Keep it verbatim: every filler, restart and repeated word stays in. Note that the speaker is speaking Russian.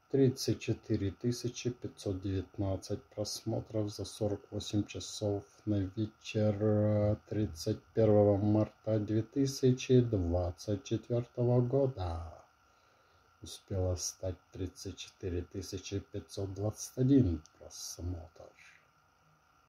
тридцать четыре тысячи пятьсот девятнадцать просмотров за сорок восемь часов на вечер тридцать первого марта две тысячи двадцать четвёртого года. Успело стать тридцать четыре тысячи пятьсот двадцать один просмотр.